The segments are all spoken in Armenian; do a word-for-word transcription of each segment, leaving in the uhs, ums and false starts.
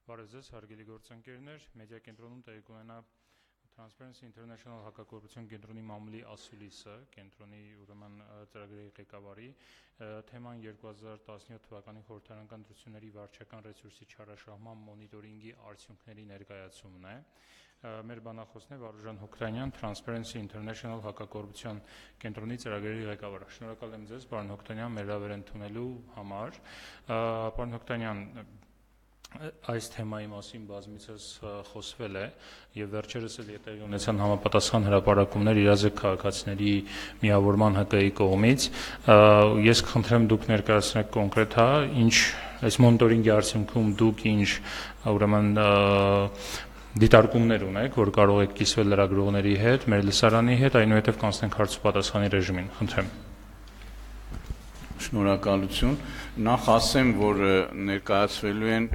Բարև ձեզ, հարգելի գործընկերներ, մեդիա կենտրոնում տեղի կունենա Transparency International հակակոռուպցիոն կենտրոնի մամուլի ասուլիսը, կենտրոնի ուրեմն ծրագրերի ղեկավարի, թեման երկու հազար տասնյոթ թվականի խորհրդարանական ընտրությունների վարչական ռեսուրսի չարաշահման մոնիտորինգի արդյունքների ներկայացումն է։ Մեր բանախոսն է Վարուժան Հոկտանյան, Transparency International հակակոռուպցիոն կենտրոնի ծրագրերի ղեկավար։ Շնորհակալ եմ ձեզ, պարոն Հոկտանյան, մեր հրավեր ընդունելու համար։ Պարոն Հոկտանյան, այս թեմայի մասին բազմիցս խոսվել է եւ վերջերս էլ ետեղի ունեցան համապատասխան հրապարակումներ իրազեկ քաղաքացիների միավորման ՀԿ-ի կողմից։ Ես կխնդրեմ դուք ներկայացնեք կոնկրետ, հա, ինչ այս մոնիտորինգի արդյունքում դուք ինչ ուրեմն դիտարկումներ ունեք, որ կարող եք կիսվել լրագրողների հետ, մեր լսարանի հետ, այնուհետև կանցնենք հարց ու պատասխանի ռեժիմին։ Խնդրեմ։ Շնորհակալություն։ Նախ ասեմ, որ ներկայացվելու են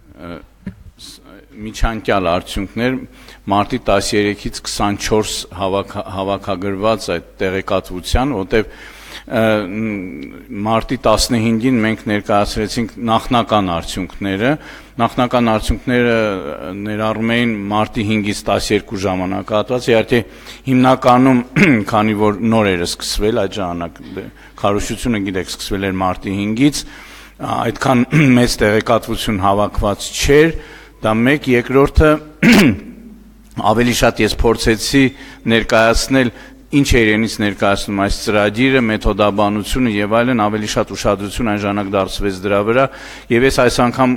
միջանկյալ արդյունքներ մարտի տասներեքից քսանչորս հավաքագրված այդ տեղեկատվության, որտեղ մարտի տասնհինգին մենք ներկայացրեցինք նախնական արդյունքները, նախնական արդյունքները ներառում էին մարտի հինգից տասներկու ժամանակահատված, իհարկե հիմնականում, քանի որ նոր էր սկսվել այդ ժամանակ, քարոզությունը գիտեք սկսվել էր մարտի հինգից, այդքան մեծ տեղեկատվություն հավաքված չէր, դա մեկ, երկրորդը ավելի շատ ես փորձեցի ներկայացնել ինչ է իրենից ներկայացնում այս ծրագիրը, մեթոդաբանությունը եւ այլն, ավելի շատ ուշադրություն այն ժամանակ դարձվեց դրա վրա, եւ ես այս անգամ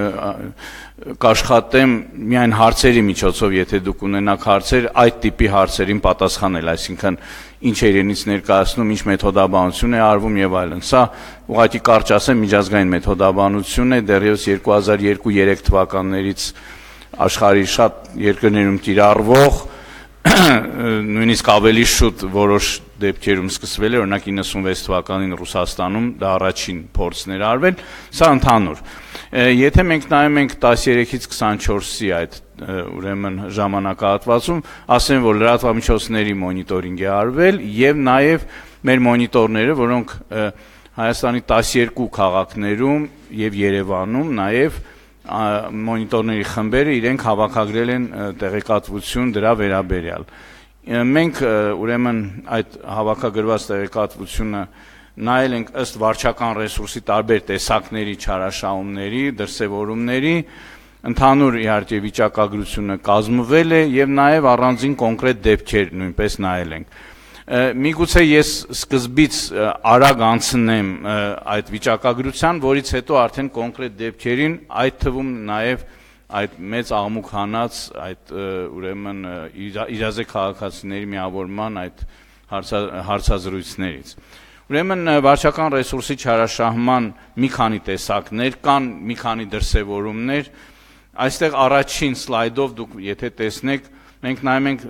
կաշխատեմ միայն հարցերի միջոցով, եթե դուք ունենաք հարցեր, այդ տիպի հարցերին պատասխանել, այսինքն ինչ է իրենից ներկայացնում, ինչ մեթոդաբանություն է արվում եւ այլն։ Սա ուղղակի կարճ ասեմ միջազգային մեթոդաբանություն է, դեռևս երկու հազար երկու երեք թվականներից աշխարհի շատ երկրներում կիրառվող, նույնիսկ ավելի շուտ որոշ դեպքերում սկսվել է, օրինակ իննսունվեց թվականին Ռուսաստանում դա առաջին փորձն էր արվել, սա ընդհանուր։ Եթե մենք նայում ենք տասներեքից քսանչորսի այդ ուրեմն ժամանակահատվածում, ասեմ, որ լրատվամիջոցների մոնիտորինգ է արվել եւ նաեւ մեր մոնիտորները, որոնք Հայաստանի տասներկու քաղաքներում եւ Երևանում նաեւ մոնիտորների խմբերը իրենք հավաքագրել են տեղեկատվություն դրա վերաբերյալ։ Մենք ուրեմն այդ հավաքագրված տեղեկատվությունը նայել ենք ըստ վարչական ռեսուրսի տարբեր տեսակների չարաշահումների, դրսևորումների, ընդհանուր իհարկե վիճակագրությունը կազմվել է եւ նաեւ առանձին կոնկրետ դեպքեր նույնպես նայել ենք։ Միգուցե ես սկզբից արագ անցնեմ այդ վիճակագրության, որից հետո արդեն կոնկրետ դեպքերին, այդ թվում նաև այդ մեծ աղմուկ հանած այդ ուրեմն իրազեկ քաղաքացիների միավորման այդ հարցազրույցներից։ Ուրեմն վարչական ռեսուրսի չարաշահման մի քանի տեսակներ կան, մի քանի դրսևորումներ։ Այստեղ առաջին սլայդով դուք եթե տեսնեք, մենք նայում ենք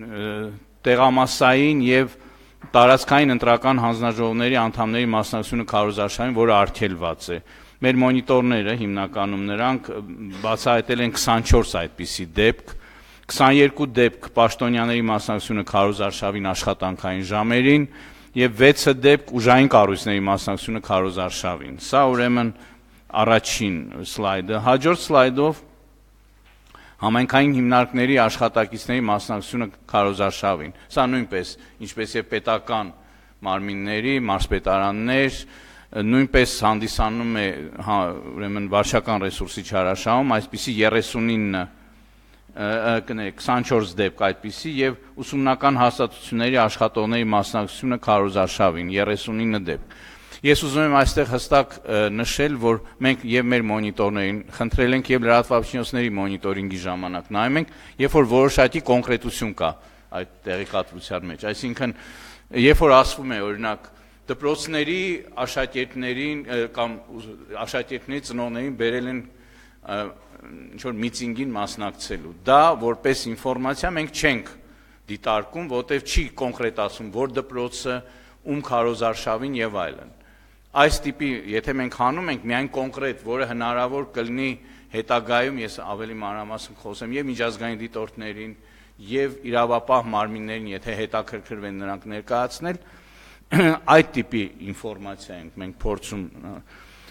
տեղամասային եւ տարածքային ընտրական հանձնաժողովների անդամների մասնակցությունը քարոզարշավին, որը արգելված է։ Մեր մոնիտորները հիմնականում նրանք բացահայտել են քսանչորս այդպիսի դեպք, քսաներկու դեպք պաշտոնյաների մասնակցությունը քարոզարշավին աշխատանքային ժամերին եւ վեցը դեպք ուժային կառույցների մասնակցությունը քարոզարշավին։ Սա ուրեմն առաջին սլայդը։ Հաջորդ սլայդով համայնքային հիմնարկների աշխատակիցների մասնակցությունը քարոզարշավին։ Սա նույնպես, ինչպես եւ պետական մարմինների, մարզպետարաններ, նույնպես հանդիսանում է ուրեմն վարչական ռեսուրսի չարաշահում, այսպիսի երեսունինը կներեք քսանչորս դեպք այդպիսի եւ ուսումնական հաստատությունների աշխատողների մասնակցությունը քարոզարշավին երեսունինը դեպք։ Ես ուզում եմ այստեղ հստակ նշել, որ մենք եւ մեր մոնիտորներին խնդրել ենք եւ լրատվամիջոցների մոնիտորինգի ժամանակ նայում ենք, երբ որ որոշակի կոնկրետություն կա այդ տեղեկատվության մեջ, այսինքն երբ որ ասվում է օրինակ դպրոցների աշակերտներին կամ աշակերտների ծնողներին բերել են ինչ որ միտինգին մասնակցելու, դա որպես ինֆորմացիա մենք չենք դիտարկում, որտեղ չի կոնկրետացում որ դպրոցը, ում քարոզարշավին եւ այլն։ Այս տիպի, եթե մենք հանում ենք միայն կոնկրետ, որը հնարավոր կլինի հետագայում, ես ավելի մանրամասն խոսեմ եւ միջազգային դիտորդներին եւ իրավապահ մարմիններին, եթե հետաքրքրվեն նրանք ներկայացնել, այդ տիպի ինֆորմացիա ենք մենք փորձում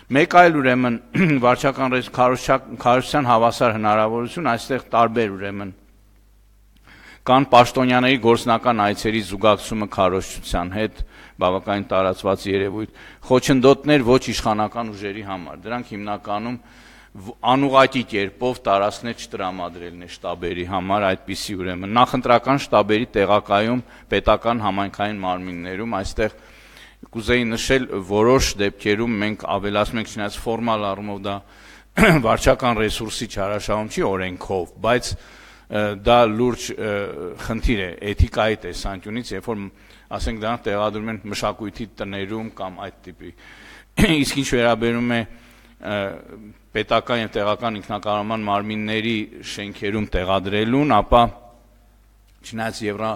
Մեկ այլ ուրեմն վարչական քարոզչության հավասար հնարավորություն այստեղ տարբեր ուրեմն կան պաշտոնյաների գործնական այցերի զուգակցումը քարոզչության հետ, բավականին տարածված երևույթ, խոչընդոտներ ոչ իշխանական ուժերի համար, դրանք հիմնականում անուղղակի կերպով տարածքներ չտրամադրելն է շտաբերի համար, այդպիսի ուրեմն նախընտրական շտաբերի տեղակայում պետական համայնքային մարմիններում, այստեղ կուզեի նշել որոշ դեպքերում մենք ավելացնում ենք չնայած ֆորմալ առումով դա վարչական ռեսուրսի չարաշահում չի օրենքով, բայց դա լուրջ խնդիր է էթիկայի տեսանկյունից, երբ որ ասենք դրանք տեղադրում են մշակույթի տներում կամ այդ տիպի։ Իսկ ինչ վերաբերում է պետական եւ տեղական ինքնակառավարման մարմինների շենքերում տեղադրելուն, ապա չնայած Եվրա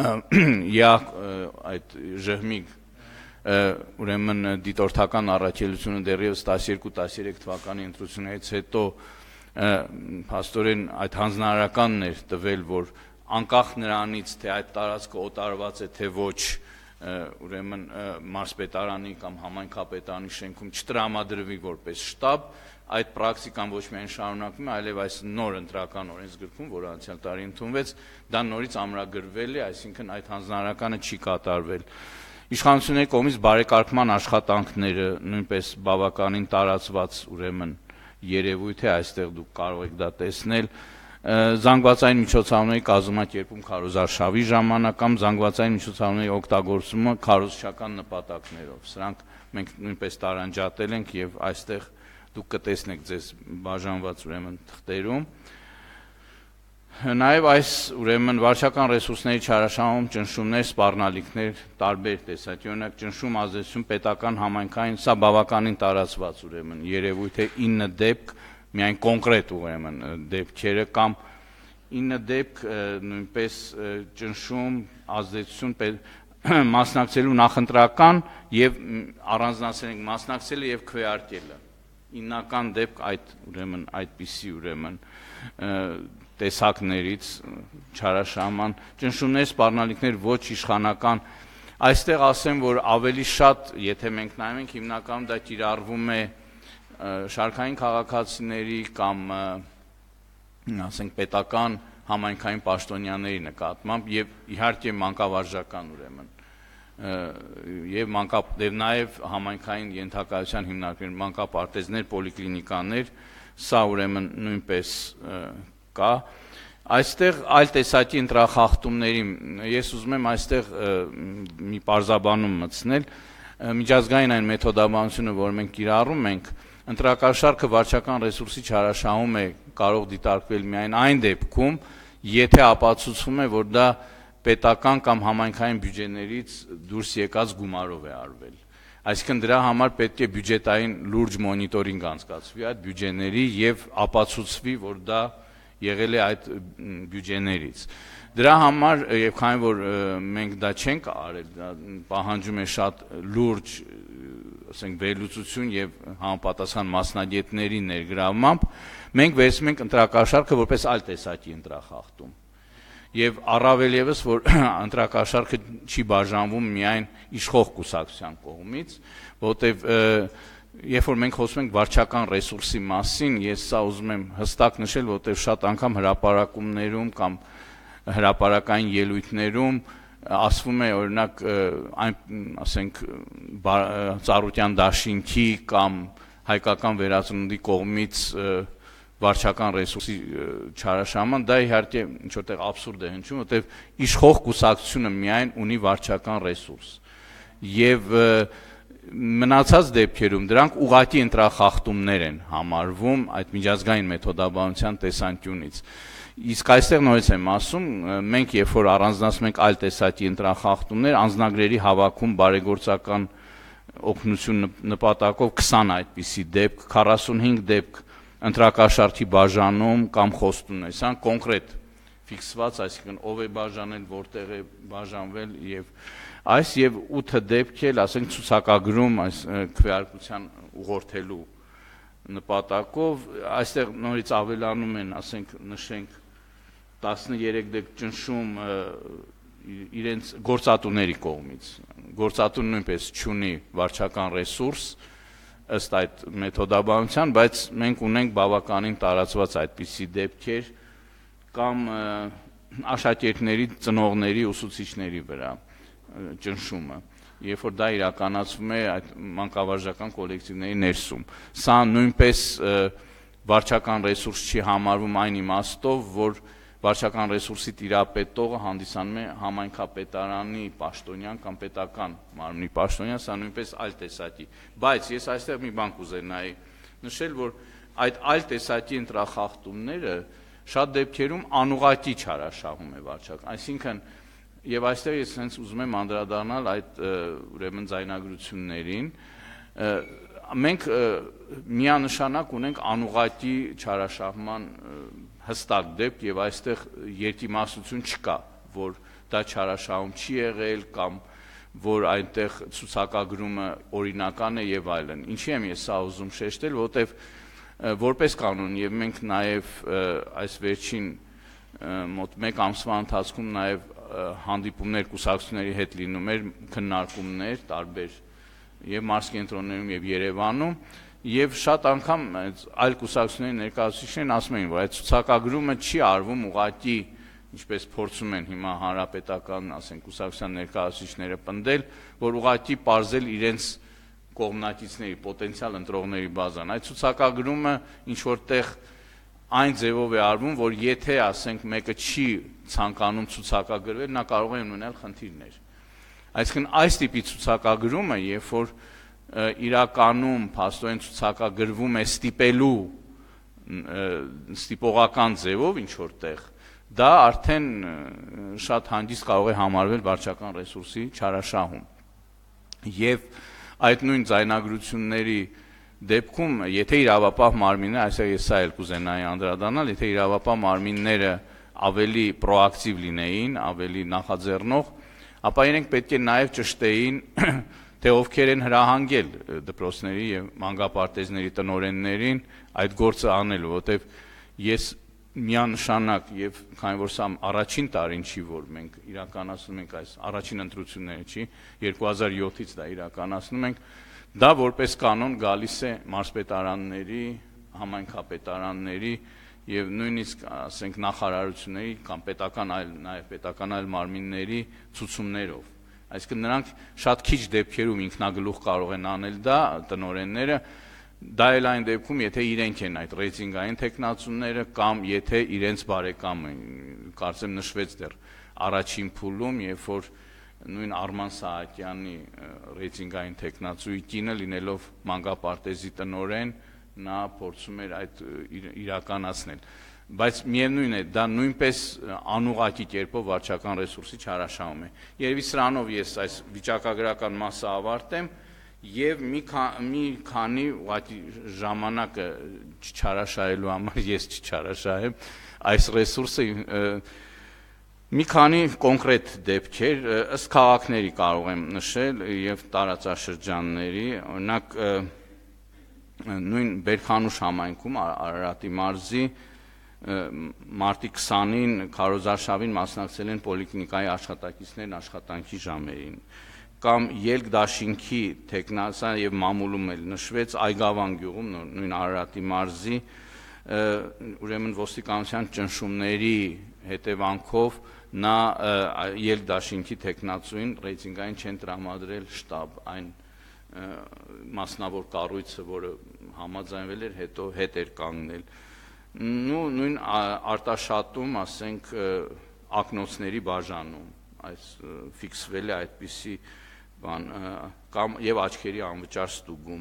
այդ ժհմիկ ուրեմն դիտորդական առաքելությունը դեռևս տասներկու տասներեք թվականի ընտրություններից հետո փաստորեն այդ հանձնարարականն էր տվել, որ անկախ նրանից, թե այդ տարածքը օտարված է, թե ոչ, ուրեմն մարզպետարանի կամ համայնքապետարանի շենքում չտրամադրվի որպես շտաբ, այդ պրակտիկան ոչ միայն շարունակվում է, այլև այս նոր ընտրական օրենսգրքում, որը անցյալ տարի ընդունվեց, դա նորից ամրագրվել է, այսինքն այդ հանձնարարականը չի կատարվել։ Իշխանությունների կողմից բարեկարգման աշխատանքները նույնպես բավականին տարածված ուրեմն երևույթ է, այստեղ դուք կարող եք դա տեսնել, զանգվածային միջոցառումների կազմակերպում քարոզարշավի ժամանակ կամ զանգվածային միջոցառումների օգտագործումը քարոզչական նպատակներով, սրանք մենք նույնպես տարանջատել ենք եւ այստեղ դուք կտեսնեք ձեզ բաժանված ուրեմն թղթերում։ Նաև այս ուրեմն վարչական ռեսուրսների չարաշահում ճնշումներ, սպառնալիքներ տարբեր տեսակի, օրինակ ճնշում ազդեցություն պետական համայնքային, սա բավականին տարածված ուրեմն երևույթ է ինը դեպք, միայն կոնկրետ ուրեմն դեպքերը կամ ինը դեպք նույնպես ճնշում ազդեցություն մասնակցելու նախընտրական եւ առանձնացնել ենք մասնակցելը եւ քվեարկելը։ Իննական դեպք այդ ուրեմն այդպիսի ուրեմն տեսակներից չարաշահման ճնշումներ, սպառնալիքներ ոչ իշխանական, այստեղ ասեմ, որ ավելի շատ, եթե մենք նայում ենք, հիմնականում դա կիրառվում է շարքային քաղաքացիների կամ ասենք պետական համայնքային պաշտոնյաների նկատմամբ եւ իհարկե մանկավարժական ուրեմն եւ մանկապ եւ նաեւ համայնքային ենթակայության հիմնարկներ, մանկապարտեզներ, պոլիկլինիկաներ, սա ուրեմն նույնպես կա։ Այստեղ այլ տեսակի ընտրախախտումների, ես ուզում եմ այստեղ մի պարզաբանում մտցնել, միջազգային այն մեթոդաբանությունը, որ մենք կիրառում ենք, ընտրակաշառքը վարչական ռեսուրսի չարաշահում է կարող դիտարկվել միայն այն դեպքում, եթե ապացուցվում է, որ դա պետական կամ համայնքային բյուջեներից դուրս եկած գումարով է արվել։ Այսինքն դրա համար պետք է բյուջետային լուրջ մոնիտորինգ անցկացվի այդ բյուջեների եւ ապացուցվի, որ դա եղել է այդ բյուջեներից։ Դրա համար, եւ քանի որ մենք դա չենք արել, դա պահանջում է շատ լուրջ, ասենք, վերլուծություն եւ համապատասխան մասնագետների ներգրավմամբ, մենք վերցնում ենք ընտրակաշառքը որպես այլ տեսակի ընտրախախտում։ Եվ առավել եւս, որ ընտրակաշառքը չի բաժանվում միայն իշխող կուսակցության կողմից, որտեւ երբ որ մենք խոսում ենք վարչական ռեսուրսի մասին, ես սա ուզում եմ հստակ նշել, որտեւ շատ անգամ հրապարակումներում կամ հրապարակային ելույթներում ասվում է, օրինակ, այն, ասենք, Ծառուկյան դաշինքի կամ հայկական վերածնունդի կողմից վարչական ռեսուրսի չարաշահման, դա իհարկե ինչ որտեղ աբսուրդ է հնչում, որտեվ իշխող կուսակցությունը միայն ունի վարչական ռեսուրս։ Եվ մնացած դեպքերում դրանք ուղղակի ընտրախախտումներ են համարվում այդ միջազգային մեթոդաբանության տեսանկյունից։ Իսկ այստեղ նորից եմ ասում, մենք երբ որ առանձնացնում ենք այլ տեսակի ընտրախախտումներ, անձնագրերի հավաքում բարեգործական օգնություն նպատակով քսան այդպիսի դեպք, քառասունհինգ դեպք ընտրակաշառքի բաժանում կամ խոստումն է, սա կոնկրետ ֆիքսված, այսինքն ով է բաժանել, որտեղ է բաժանվել եւ այս եւ ութ դեպք էլ, ասենք, ցուցակագրում այս քվեարկության ուղղորդելու նպատակով, այստեղ նորից ավելանում են, ասենք, նշենք տասներեք դեպք ճնշում իրենց գործատուների կողմից։ Գործատուն նույնպես չունի վարչական ռեսուրս, ըստ այդ մեթոդաբանության, բայց մենք ունենք բավականին տարածված այդպիսի դեպքեր կամ աշակերտների, ծնողների, ուսուցիչների վրա ճնշումը, երբ որ դա իրականացվում է այդ մանկավարժական կոլեկտիվների ներսում։ Սա նույնպես վարչական ռեսուրս չի համարվում այն իմաստով, որ վարչական ռեսուրսի տիրապետողը հանդիսանում է համայնքապետարանի պաշտոնյան կամ պետական մարմնի պաշտոնյան, սա նույնպես այլ տեսակի։ Բայց ես այստեղ մի բան կուզենայի նշել, որ այդ այլ տեսակի ընտրախախտումները շատ դեպքերում անուղղակի չարաշահում է վարչական, այսինքն եւ այստեղ ես հենց ուզում եմ անդրադառնալ այդ ուրեմն ձայնագրություններին, մենք միանշանակ ունենք անուղղակի չարաշահման հստակ դեպք եւ այստեղ երկիմաստություն չկա, որ դա չարաշահում չի եղել կամ որ այնտեղ ցուցակագրումը օրինական է եւ այլն։ Ինչի եմ ես սա ուզում շեշտել, որովհետեւ որպես կանոն եւ մենք նաեւ այս վերջին մոտ մեկ ամսվա ընթացքում նաեւ հանդիպումներ կուսակցությունների հետ լինում էր, քննարկումներ տարբեր եւ մարզկենտրոններում եւ Երևանում, եւ շատ անգամ այլ կուսակցությունների ներկայացուցիչներն ասում էին, որ այդ ցուցակագրումը չի արվում ուղղակի, ինչպես փորձում են հիմա հանրապետական, ասենք, կուսակցության ներկայացուցիչները պնդել, որ ուղղակի պարզել իրենց կողմնակիցների, պոտենցիալ ընտրողների բազան։ Այդ ցուցակագրումը ինչ որտեղ այն ձևով է արվում, որ եթե, ասենք, մեկը չի ցանկանում ցուցակագրվել, նա կարող է ունենալ խնդիրներ։ Այսինքն այս տիպի ցուցակագրումը, երբ որ իրականում փաստորեն ցուցակագրվում է ստիպելու ստիպողական ձևով ինչ որտեղ, դա արդեն շատ հանգիստ կարող է համարվել վարչական ռեսուրսի չարաշահում։ Եվ այդ նույն ձայնագրությունների դեպքում, եթե իրավապահ մարմինները, այսօր ես սա էլ կուզենայի անդրադառնալ, եթե իրավապահ մարմինները ավելի պրոակտիվ լինեին, ավելի նախաձեռնող, ապա իրենք պետք է նաև ճշտեին, թե ովքեր են հրահանգել դպրոցների եւ մանկապարտեզների տնօրեններին այդ գործը անելու, որտեվ ես միանշանակ եւ քանի որ սա առաջին տարին չի, որ մենք իրականացնում ենք այս առաջին ընտրությունները չի, երկու հազար յոթից դա իրականացնում ենք, դա որպես կանոն գալիս է մարզպետարանների, համայնքապետարանների եւ նույնիսկ ասենք նախարարությունների կամ պետական այլ նաեւ պետական այլ մարմինների ցուցումներով։ Այսինքն նրանք շատ քիչ դեպքերում ինքնագլուխ կարող են անել դա տնօրենները, դա էլ այն դեպքում, եթե իրենք են այդ ռեյտինգային տեխնացումները կամ եթե իրենց բարեկամը, կարծեմ նշվեց դեռ առաջին փուլում, երբ որ նույն Արման Սահակյանի ռեյտինգային տեխնացուի կինը լինելով մանկապարտեզի տնօրեն, նա փորձում էր այդ իրականացնել։ Բայց միևնույն է, դա նույնպես անուղղակի կերպով վարչական ռեսուրսի չարաշահում է։ Երևի սրանով ես այս վիճակագրական մասը ավարտեմ եւ մի մի քանի ուղղակի ժամանակը չարաշահելու համար ես չարաշահեմ այս ռեսուրսը մի քանի կոնկրետ դեպքեր ըստ քաղաքների կարող եմ նշել եւ տարածաշրջանների, օրինակ նույն Բերքանուշ համայնքում Արարատի մարզի մարտի քսանին քարոզարշավին մասնակցել են պոլիկլինիկայի աշխատակիցներն աշխատանքի ժամերին, կամ Ելք դաշինքի տեխնացա եւ մամուլում էլ նշվեց Այգավան գյուղում նույն Արարատի մարզի ուրեմն ոստիկանության ճնշումների հետևանքով նա Ելք դաշինքի տեխնացուին ռեյտինգային չեն տրամադրել շտաբ այն մասնավոր կառույցը, որը համաձայնվել էր, հետո հետ էր կանգնել։ Նույն Արտաշատում, ասենք, ակնոցների բաժանում այս ֆիքսվել է այդպիսի բան կամ եւ աչքերի անվճար ստուգում։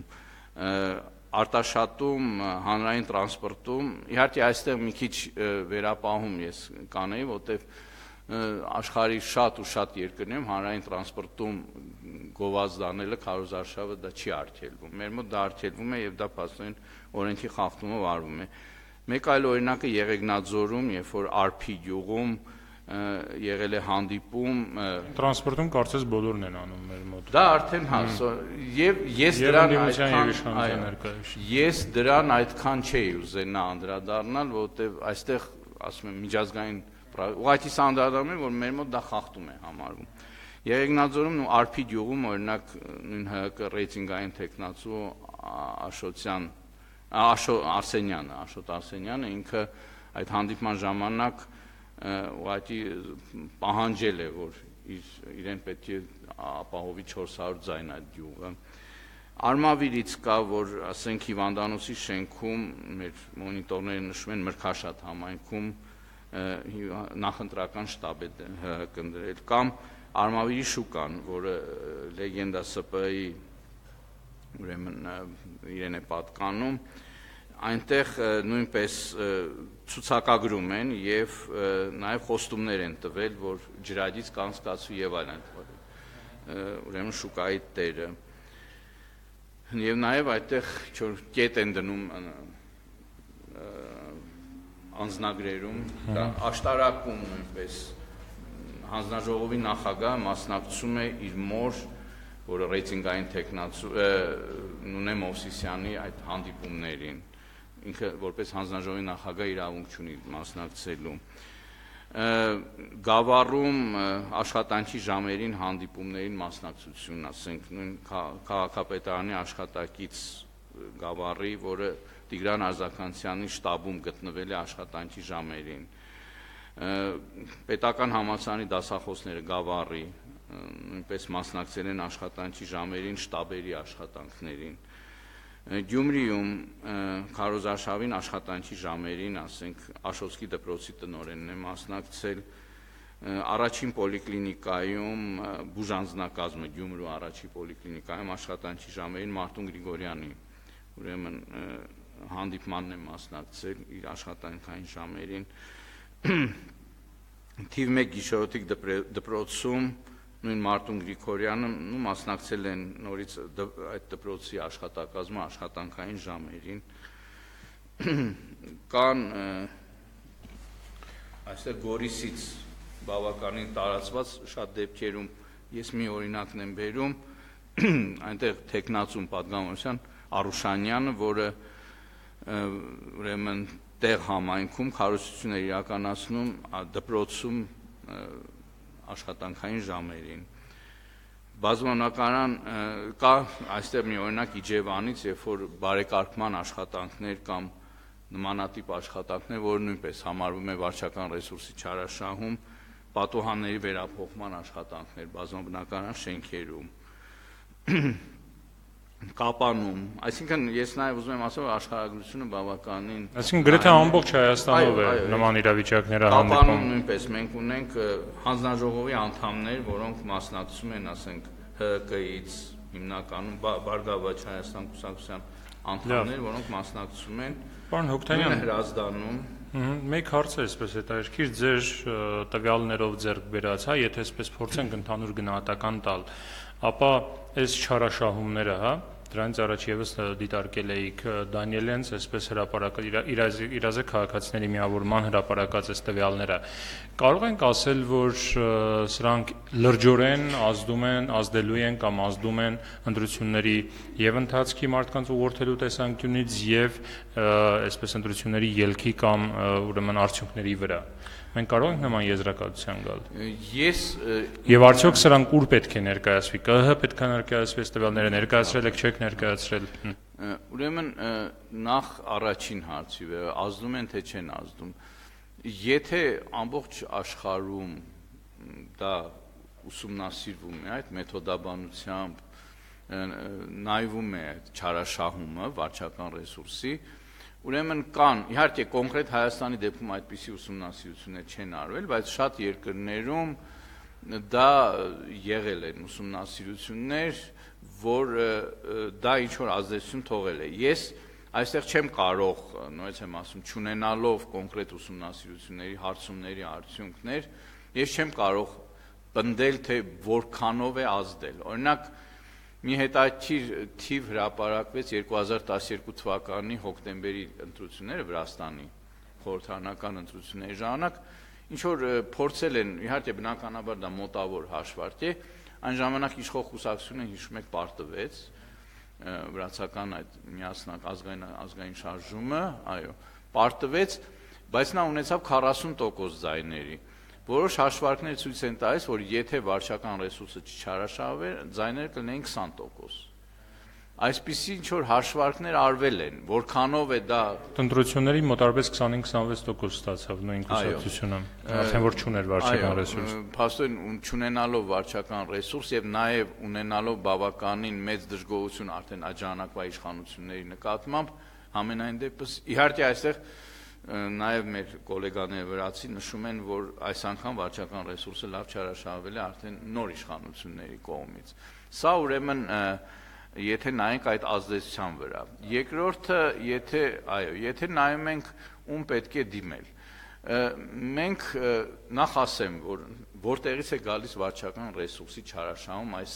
Արտաշատում հանրային տրանսպորտում, իհարկե այստեղ մի քիչ վերապահում ես կանեի, որտեվ աշխարհի շատ ու շատ երկրներում հանրային տրանսպորտում գովազդանելը քարոզարշավը դա չի արգելվում։ Մեր մոտ դա արգելվում է եւ դա փաստորեն օրենքի խախտումով արվում է։ Մեկ այլ օրինակը Եղեգնաձորում, երբ որ Արփի գյուղում եղել է հանդիպում, տրանսպորտում կարծես բոլորն են անում մեր մոտ։ Դա արդեն հաս եւ ես դրան այդքան ես դրան այդքան չէի ուզենա անդրադառնալ, որովհետեւ այստեղ ասում եմ միջազգային ուղղակի անդրադառնում եմ, որ մեր մոտ դա խախտում է համարվում։ Եղեգնաձորում ու Արփի գյուղում օրինակ նույն ՀՀԿ ռեյտինգային տեխնացու Աշոտյան Արսենյանը, Աշոտ Արսենյանը ինքը այդ հանդիպման ժամանակ ուղղակի պահանջել է, որ իրեն պետք է ապահովի չորս հարյուր ձայն այդ գյուղը։ Արմավիրից կա, որ ասենք Հիվանդանոցի շենքում մեր մոնիտորները նշում են Մրգաշատ համայնքում նախընտրական շտաբ է կնդրել, կամ Արմավիրի շուկան, որը լեգենդա ՍՊԸ-ի ուրեմն իրեն է պատկանում, այնտեղ նույնպես ցուցակագրում են եւ նաեւ խոստումներ են տվել, որ ջրագից կանցկացվի եւ այլն, ուրեմն շուկայի տերը։ Եվ նաեւ այդտեղ ինչ-որ կետ են դնում անձնագրերում, աշտարակում նույնպես հանձնաժողովի նախագահը մասնակցում է իր մոր, որը ռեյտինգային տեխնացու Նունե Մովսիսյանի այդ հանդիպումներին, ինքը որպես հանձնաժողովի նախագահ իրավունք չունի մասնակցելու։ Գավառում աշխատանքի ժամերին հանդիպումներին մասնակցություն, ասենք նույն քաղաքապետարանի աշխատակից Գավառի, որը Տիգրան Արձականցյանի շտաբում գտնվել է աշխատանքի ժամերին, պետական համալսարանի դասախոսները Գավառի նույնպես մասնակցել են աշխատանքի ժամերին շտաբերի աշխատանքներին։ Գյումրիում քարոզարշավին աշխատանքի ժամերին, ասենք Աշոտսկի դպրոցի տնօրենն է մասնակցել, առաջին պոլիկլինիկայում բուժանձնակազմը Գյումրու առաջին պոլիկլինիկայում աշխատանքի ժամերին Մարտուն Գրիգորյանի ուրեմն հանդիպմանն է մասնակցել իր աշխատանքային ժամերին։ Թիվ մեկ գիշերօթիկ դպրոցում նույն Մարտուն Գրիգորյանը մասնակցել են նորից այդ դպրոցի աշխատակազմը աշխատանքային ժամերին։ Կան այստեղ Գորիսից բավականին տարածված շատ դեպքերում ես մի օրինակն եմ բերում, այնտեղ տեխնացուն պատգամավորության Արուշանյանը, որը ուրեմն տեղ համայնքում քարոզություն է իրականացնում դպրոցում աշխատանքային ժամերին։ Բազմանականան կա այստեղ մի օրինակ Իջևանից, երբ որ բարեկարգման աշխատանքներ կամ նմանատիպ աշխատանքներ, որը նույնպես համարվում է վարչական ռեսուրսի չարաշահում, պատուհանների վերափոխման աշխատանքներ բազմաբնական շենքերում, Կապանում, այսինքն ես նաև ուզում եմ ասել, որ աշխարհագրությունը բավականին, այսինքն գրեթե ամբողջ Հայաստանով է նման իրավիճակները հանդիպում։ Կապանում նույնպես մենք ունենք հանձնաժողովի անդամներ, որոնք մասնակցում են, ասենք, ՀԿ-ից հիմնականում Բարգավաճ Հայաստան կուսակցության անդամներ, որոնք մասնակցում են։ Պարոն Հոկտանյան, Հրազդանում մեկ հարց է այսպես հետաքրքիր ձեր տվյալներով ձեռք բերած, հա, եթե այսպես փորձենք ընդհանուր գնահատական տալ, ապա այս չարաշահումները, հա, դրանից առաջ եւս դիտարկել էիք Դանիելյանց այսպես հրապարակած իրազե քաղաքացիների միավորման հրապարակած այս տվյալները, կարող ենք ասել, որ սրանք լրջորեն ազդում են, ազդելու են կամ ազդում են ընտրությունների եւ ընթացքի մարդկանց ուղղորդելու տեսանկյունից եւ այսպես ընտրությունների ելքի կամ ուրեմն արդյունքների վրա։ Մենք կարող ենք նման եզրակացության գալ։ Ես Եվ արդյոք սրանք ուր պետք է ներկայացվի, ԿՀ պետք է ներկայացվի այս տվյալները, ներկայացրել եք, չեք ներկայացրել։ Ուրեմն նախ առաջին հարցի վրա ազդում են թե չեն ազդում։ Եթե ամբողջ աշխարհում դա ուսումնասիրվում է այդ մեթոդաբանությամբ, նայվում է այդ չարաշահումը վարչական ռեսուրսի, ուրեմն կան, իհարկե կոնկրետ Հայաստանի դեպքում այդպիսի ուսումնասիրություններ չեն արվել, բայց շատ երկրներում դա եղել են ուսումնասիրություններ, որ դա ինչ-որ ազդեցություն թողել է։ Ես այստեղ չեմ կարող, նորից եմ ասում, չունենալով կոնկրետ ուսումնասիրությունների հարցումների արդյունքներ, ես չեմ կարող պնդել, թե որքանով է ազդել։ Օրինակ, մի հետաքրքիր թիվ հրապարակվեց երկու հազար տասներկու թվականի հոկտեմբերի ընտրությունները Վրաստանի խորհրդարանական ընտրությունների ժամանակ, ինչ որ փորձել են, իհարկե բնականաբար դա մոտավոր հաշվարկ է, այն ժամանակ իշխող կուսակցությունը հիշում եք պարտվեց, վրացական այդ միասնակ ազգային ազգային շարժումը, այո, պարտվեց, բայց նա ունեցավ քառասուն տոկոս ձայների, որոշ հաշվարկներ ցույց են տալիս, որ եթե վարչական ռեսուրսը չչարաշահվեր, ձայները կլինեին քսան տոկոս։ Այսպիսի ինչ-որ հաշվարկներ արվել են, որքանով է դա Ընտրությունների մոտարպես քսանինը քսանվեց տոկոս ստացավ նույն կուսակցությունը, արդեն որ չուներ վարչական ռեսուրս։ Փաստորեն չունենալով վարչական ռեսուրս եւ նաեւ ունենալով բավականին մեծ դժգոհություն արդեն այդ ժամանակվա իշխանությունների նկատմամբ, համենայն դեպս իհարկե այստեղ նաեւ մեր գոլեգաները վրացի նշում են, որ այս անգամ վարչական ռեսուրսը լավ չարաշահվել է արդեն նոր իշխանությունների կողմից։ Սա ուրեմն Եթե նայենք այդ ազդեցության վրա։ Երկրորդը, եթե, այո, եթե նայում ենք ում պետք է դիմել։ Մենք նախ ասեմ, որ որտեղից է գալիս վարչական ռեսուրսի չարաշահում այս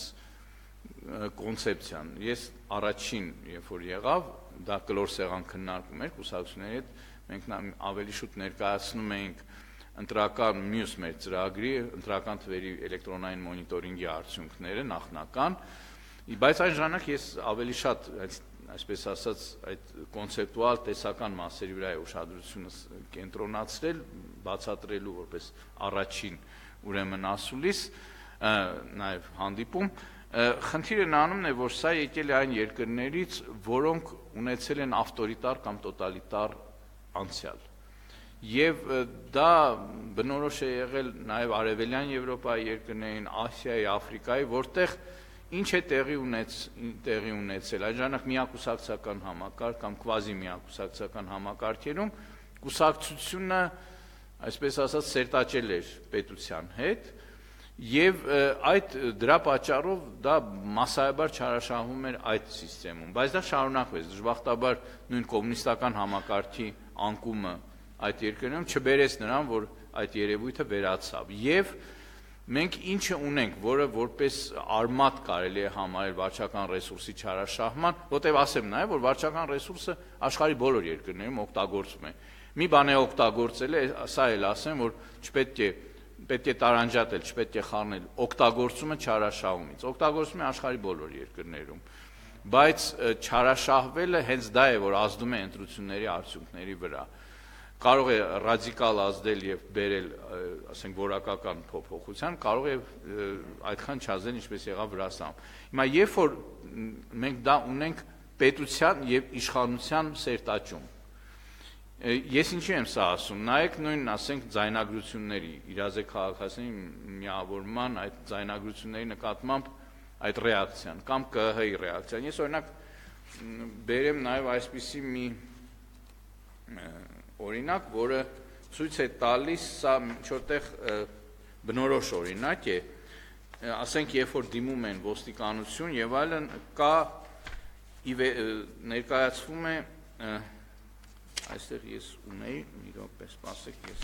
կոնցեպցիան։ Ես առաջին, երբ որ եղավ, դա կլոր սեղան քննարկում էր կուսակցությունների հետ, մենք ավելի շուտ ներկայացնում էինք ընտրական մյուս մեր ծրագրի, ընտրական թվերի էլեկտրոնային մոնիտորինգի արդյունքները նախնական, բայց այն ժամանակ ես ավելի շատ, այսպես ասած, այդ կոնցեպտուալ տեսական մասերի վրա է ուշադրությունս կենտրոնացրել, բացատրելու որպես առաջին ուրեմն ասուլիս, նաև հանդիպում, խնդիրը նայումն է, որ սա եկել է այն երկրներից, որոնք ունեցել են ավտորիտար կամ տոտալիտար անցյալ։ Եվ դա բնորոշ է եղել նաև Արևելյան Եվրոպայի երկրներին, Ասիայի, Աֆրիկայի, որտեղ ինչ է տեղի ունեց, տեղի ունեցել, այդ ժամանակ միակուսակցական համակարգ կամ կվազի միակուսակցական համակարգերում կուսակցությունը, այսպես ասած, սերտաճել էր պետության հետ եւ այդ դրա պատճառով դա մասսայաբար չարաշահվում էր այդ համակարգում, բայց դա շարունակվեց, դժբախտաբար նույն կոմունիստական համակարգի անկումը այդ երկրներում չբերեց նրան, որ այդ երևույթը վերացավ եւ մենք ինչը ունենք, որը որպես արմատ կարելի է համարել վարչական ռեսուրսի չարաշահման, որտեղ ասեմ նաև, որ վարչական ռեսուրսը աշխարհի բոլոր երկրներում օգտագործվում է։ Մի բան է օգտագործել է, սա էլ ասեմ, որ չպետք է պետք է տարանջատել, չպետք է խառնել օգտագործումը չարաշահումից։ Օգտագործվում է աշխարհի բոլոր երկրներում, բայց չարաշահվելը հենց դա է, որ ազդում է ընտրությունների արդյունքների վրա։ Կարող է ռադիկալ ազդել եւ բերել, ասենք, որակական փոփոխության, կարող է այդքան չազդել, ինչպես եղավ Վրաստանում։ Հիմա երբ որ մենք դա ունենք պետության եւ իշխանության սերտաճում, ես ինչի եմ սա ասում, նայեք նույն, ասենք, ձայնագրությունների, իրազեկ քաղաքացիների միավորման այդ ձայնագրությունների նկատմամբ այդ ռեակցիան կամ ԿՀ-ի ռեակցիան։ Ես օրինակ բերեմ նաեւ այսպիսի մի օրինակ, որը ցույց է տալիս, սա ինչ-որտեղ բնորոշ օրինակ է, ասենք, երբ որ դիմում են ոստիկանություն եւ այլն, կա ներկայացվում է, այստեղ ես ունեի, մի րոպե, սպասեք, ես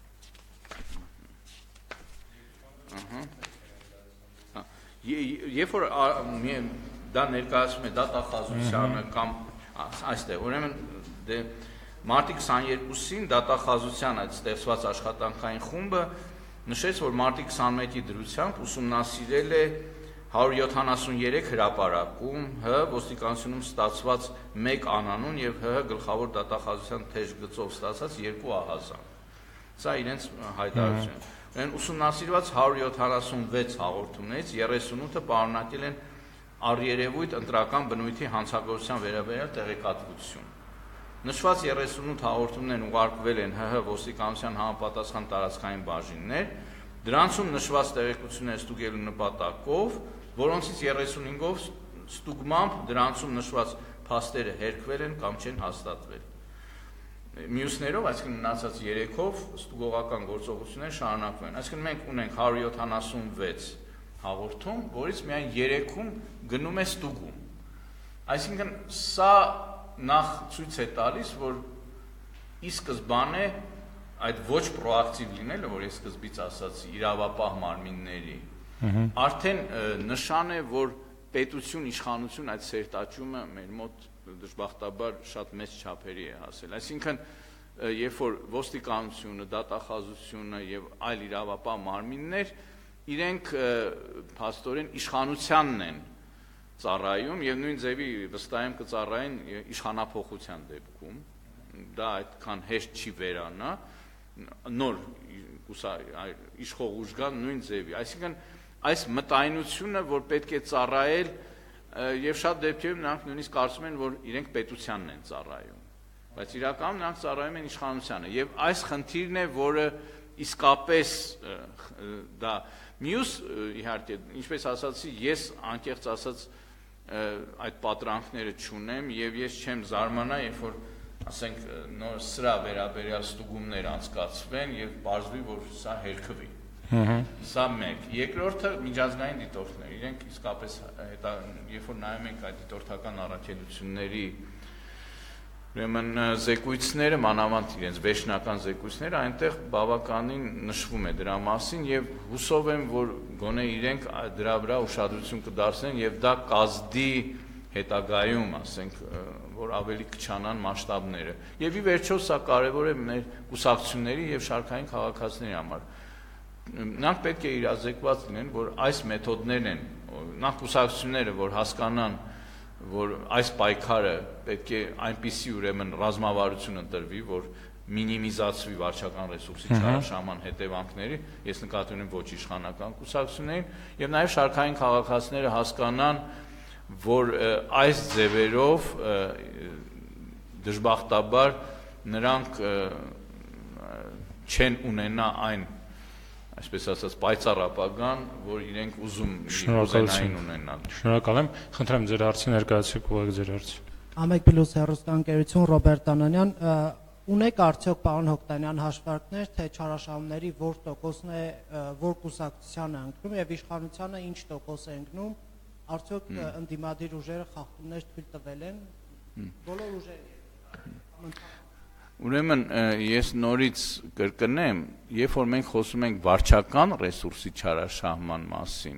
ահա երբ որ դա ներկայացվում է դատախազությանը կամ այստեղ, ուրեմն դե Մարտի քսաներկուսին դատախազության այդ ստեղծված աշխատանքային խումբը նշեց, որ մարտի քսանմեկի դրությամբ ուսումնասիրել է հարյուր յոթանասուներեք հրապարակում ՀՀ ոստիկանությունում ստացված մեկ անանուն եւ ՀՀ գլխավոր դատախազության թեժ գծով ստացած երկու ահազան։ Սա իրենց հայտարարությունն է։ Այն ուսումնասիրված հարյուր յոթանասունվեց հաղորդումներից երեսունութը պարունակել են առերևույթ ընտրական բնույթի հանցագործության վերաբերյալ տեղեկատվություն։ Նշված երեսունութ հաղորդումներն ուղարկվել են ՀՀ ոստիկանության համապատասխան տարածքային բաժիններ, դրանցում նշված տեղեկությունները ստուգելու նպատակով, որոնցից երեսունհինգով ստուգմամբ դրանցում նշված փաստերը հերքվել են կամ չեն հաստատվել։ Մյուսներով, այսինքն մնացած երեքով ստուգողական գործողությունները շարունակվում են։ Այսինքն մենք ունենք հարյուր յոթանասունվեց հաղորդում, որից միայն երեքում գնում է ստուգում։ Այսինքն սա նախ ցույց է տալիս, որ ի սկզբանե այդ ոչ պրոակտիվ լինելը, որ ես սկզբից ասացի, իրավապահ մարմինների, արդեն նշան է, որ պետություն, իշխանություն այդ սերտաճումը մեր մոտ դժբախտաբար շատ մեծ չափերի է հասել։ Այսինքն, երբ որ ոստիկանությունը, դատախազությունը եւ այլ իրավապահ մարմիններ, իրենք փաստորեն իշխանությանն են ծառայում եւ նույն ձևի վստահ եմ կծառայեն իշխանափոխության դեպքում, դա այդքան հեշտ չի վերանա, նոր իշխող ուժ կա նույն ձևի, այսինքն այս մտայնությունը, որ պետք է ծառայել եւ շատ դեպքերում նրանք նույնիսկ կարծում են, որ իրենք պետությանն են ծառայում, բայց իրականում նրանք ծառայում են իշխանությանը եւ այս խնդիրն է, որը իսկապես դա մյուս իհարկե, ինչպես ասացի, ես անկեղծ ասած այդ պատրանքները չունեմ եւ ես չեմ զարմանա, երբ որ ասենք նոր սրա վերաբերյալ ստուգումներ անցկացվեն եւ բարձվի, որ սա հերքվի։ Սա մեկ։ Երկրորդը միջազգային դիտորդներ, իրենք իսկապես հետա երբ որ նայում ենք այդ դիտորդական առաքելությունների ուրեմն զեկույցները, մանավանդ իրենց վերջնական զեկույցները, այնտեղ բավականին նշվում է դրա մասին եւ հուսով եմ, որ գոնե իրենք դրա վրա ուշադրություն կդարձնեն եւ դա կազդի հետագայում, ասենք, որ ավելի կչանան մասշտաբները։ Եվ ի վերջո սա կարևոր է մեր կուսակցությունների եւ շարքային քաղաքացիների համար։ Նրանք պետք է իրազեկված լինեն, որ այս մեթոդներն են, նախ կուսակցությունները, որ հասկանան, որ այս պայքարը պետք է այնպիսի ուրեմն ռազմավարություն ընտրվի, որ մինիմիզացվի վարչական ռեսուրսի չարաշահման հետևանքների, ես նկատի ունեմ ոչ իշխանական կուսակցություններին, եւ նաեւ շարքային քաղաքացիները հասկանան, որ այս ձևերով դժբախտաբար նրանք չեն ունենա այն, այսպես ասած, պայծառ ապագան, որ իրենք ուզում ուզենային ունենալ։ Շնորհակալ եմ, խնդրեմ ձեր հարցը ներկայացրեք, ուղղակի ձեր հարցը։ Ամեկ պլյուս հեռուստաընկերություն, Ռոբերտ Անանյան, ունեք արդյոք պարոն Հոկտանյան հաշվարկներ, թե չարաշահումների որ տոկոսն է, որ կուսակցությանը ընկնում եւ իշխանությանը ինչ տոկոս է ընկնում, արդյոք ընդդիմադիր ուժերը խախտումներ թույլ տվել են բոլոր ուժերի։ Ուրեմն ես նորից կրկնեմ, երբ որ մենք խոսում ենք վարչական ռեսուրսի չարաշահման մասին,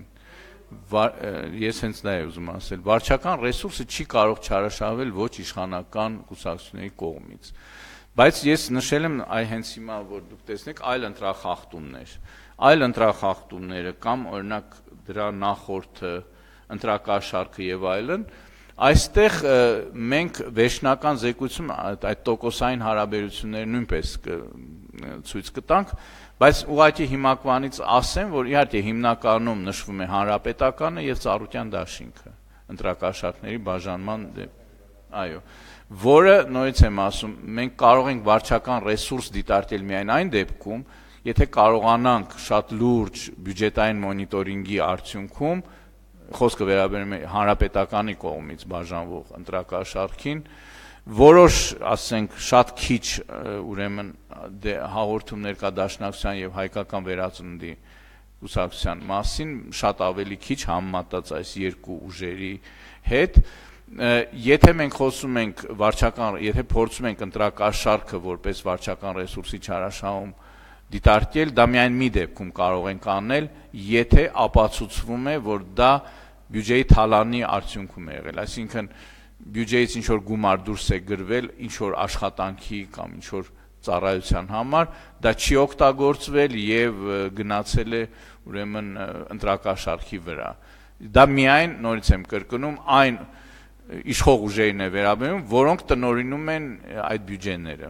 ես հենց դա եմ ուզում ասել, վարչական ռեսուրսը չի կարող չարաշահվել ոչ իշխանական կուսակցությունների կողմից, բայց ես նշել եմ այ հենց հիմա, որ դուք տեսնեք, այլ ընտրախախտումներ, այլ ընտրախախտումները կամ օրինակ դրա նախորդը, ընտրակաշառքը եւ այլն, այստեղ մենք վերջնական զեկույցում այդ տոկոսային հարաբերությունները նույնպես ցույց կտանք, բայց ուղղակի հիմակվանից ասեմ, որ իհարկե հիմնականում նշվում է հանրապետականը եւ Ծառուկյան դաշինքը, ընտրակաշառքների բաժանման այո, որը նորից եմ ասում, մենք կարող ենք վարչական ռեսուրս դիտարկել միայն այն դեպքում, եթե կարողանանք շատ լուրջ բյուջետային մոնիտորինգի արդյունքում խոսքը վերաբերում է հանրապետականի կողմից բաժանվող ընտրակաշառքին, որոշ, ասենք, շատ քիչ ուրեմն հաղորդումներ կա Դաշնակցության եւ Հայկական վերածննդի կուսակցության մասին, շատ ավելի քիչ համեմատած այս երկու ուժերի հետ, եթե մենք խոսում ենք վարչական, եթե փորձում ենք ընտրակաշառքը որպես վարչական ռեսուրսի չարաշահում դիտարկել, դա միայն մի դեպքում կարող ենք անել, եթե ապացուցվում է, որ դա բյուջեի թալանի արդյունքում է եղել, այսինքն բյուջեից ինչ որ գումար դուրս է գրվել, ինչ որ աշխատանքի կամ ինչ որ ծառայության համար, դա չի օգտագործվել եւ գնացել է ուրեմն ընտրակաշառքի վրա։ Դա միայն, նորից եմ կրկնում, այն իշխող ուժերին է վերաբերում, որոնք տնօրինում են այդ բյուջեները։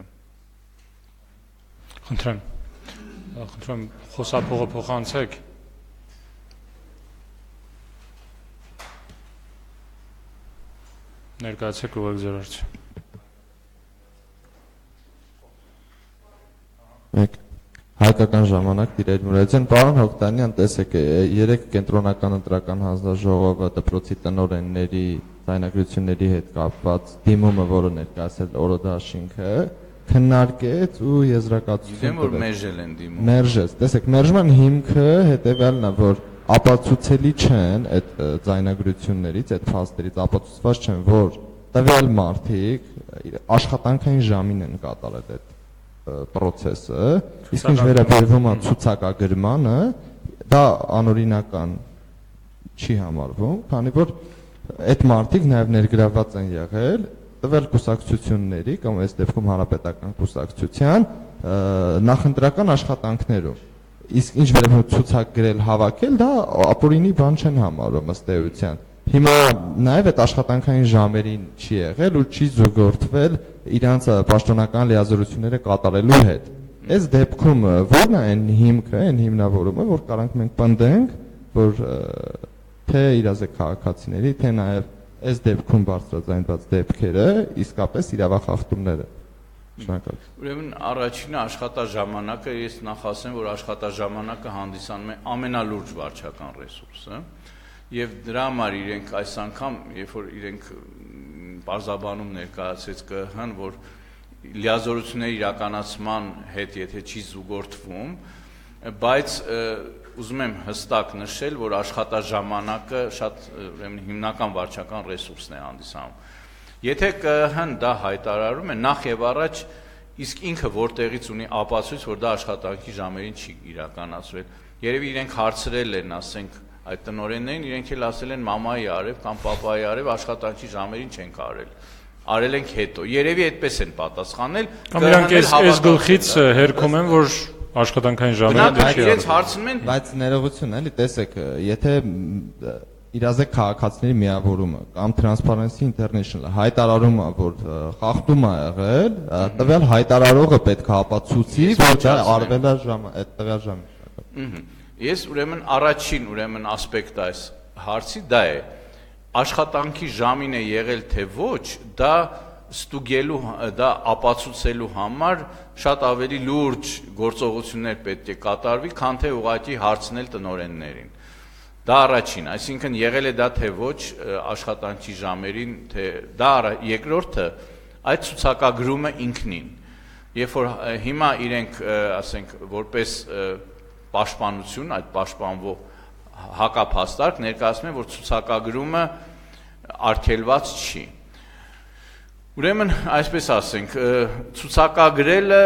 Խնդրեմ Խնդրեմ խոսափողը փոխանցեք։ Ներկայացեք ուղղակի ձեր հարցը։ Մեկ Հայկական ժամանակ Տիրեջ Մուրադյան, պարոն Հոկտանյան, տեսեք, երեք կենտրոնական ընտրական հանձնաժողովը դպրոցի տնօրենների ձայնագրությունների հետ կապված դիմումը, որը ներկայացել օրոդաշինքը, քննարկեց ու եզրակացություն տվեց։ Որ մերժել են դիմում։ Մերժեց, տեսեք, մերժման հիմքը հետևյալն է, որ ապացուցելի չեն այդ ձայնագրություններից, այդ փաստերից ապացուցված չեն, որ տվյալ մարդիկ աշխատանքային ժամին են կատարել այդ process-ը, իսկ ինչ վերաբերվում է ցուցակագրմանը, դա անօրինական չի համարվում, քանի որ այդ մարդիկ նաև ներգրավված են եղել տվյալ կուսակցությունների կամ այս դեպքում հանրապետական կուսակցության նախընտրական աշխատանքներում։ Իսկ ինչ վերաբերում է ցուցակագրել, հավաքել, դա ապօրինի բան չեն համարում ըստ էության։ Հիմա նաև այդ աշխատանքային ժամերին չի եղել ու չի զուգորդվել իրանց պաշտոնական լիազորությունները կատարելու հետ։ Այս դեպքում ո՞րն է այն հիմքը, այն հիմնավորումը, որ կարանք մենք պնդենք, որ թե իրազեկ քաղաքացիների, թե նաև այս դեպքում բարձրաձայնված դեպքերը իսկապես իրավախախտումներ են։ Շնորհակալություն։ Ուրեմն առաջինը աշխատաժամանակը, ես նախ ասեմ, որ աշխատաժամանակը հանդիսանում է ամենալուրջ վարչական ռեսուրսը, եւ դրա համար իրենք այս անգամ, երբ որ իրենք բարձաբանում ներկայացրեց ԿԸՀ-ն, որ լիազորությունների իրականացման հետ եթե չի զուգորդվում, բայց ուզում եմ հստակ նշել, որ աշխատաժամանակը շատ ուրեմն հիմնական վարչական ռեսուրսն է հանդիսանում։ Եթե ԿԸՀ-ն դա հայտարարում է, նախ եւ առաջ իսկ ինքը որտեղից ունի ապացույց, որ դա աշխատանքի ժամերին չի իրականացվել։ Երևի իրենք հարցրել են, ասենք, այդ տնօրեններին, իրենք էլ ասել են մամայի արև կամ պապայի արև աշխատանքի ժամերին չենք արել։ Արել ենք հետո։ Երևի այդպես են պատասխանել։ Կամ իրանք այս գլխից հերքում են, որ աշխատանքային ժամերին դեռ չի արել։ Իրենց հարցնում են, բայց ներողություն էլի, տեսեք, եթե իրազեկ քաղաքացիների միավորումը կամ Transparency International հայտարարում է, որ խախտում է եղել, տվյալ հայտարարողը պետք է ապացուցի, որ դա արվել է ժամը, այդ տվյալ ժամին։ Ես ուրեմն առաջին ուրեմն ասպեկտը այս հարցի դա է, աշխատանքի ժամին է եղել թե ոչ, դա ստուգելու, դա ապացուցելու համար շատ ավելի լուրջ գործողություններ պետք է կատարվի, քան թե ուղղակի հարցնել տնօրեններին։ Դա առաջին, այսինքն եղել է դա թե ոչ աշխատանքի ժամերին, թե դա երկրորդը այդ ցուցակագրումը ինքնին։ Երբ որ հիմա իրենք, ասենք, որպես պաշտպանություն, այդ պաշտպանվող հակափաստարկ ներկայացնում են, որ ցուցակագրումը արգելված չի։ Ուրեմն, այսպես ասենք, ցուցակագրելը,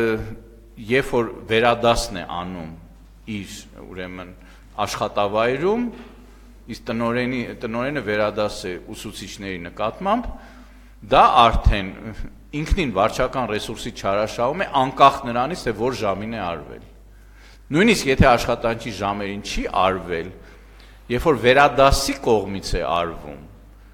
երբ որ վերադասն է անում իր, ուրեմն, աշխատավայրում, իսկ տնօրենի տնօրենը վերադաս է ուսուցիչների նկատմամբ, դա արդեն ինքնին վարչական ռեսուրսի չարաշահում է, անկախ նրանից, թե որ ժամին է արվել։ Նույնիսկ եթե աշխատանքի ժամերին չի արվել, երբ որ վերադասի կողմից է արվում,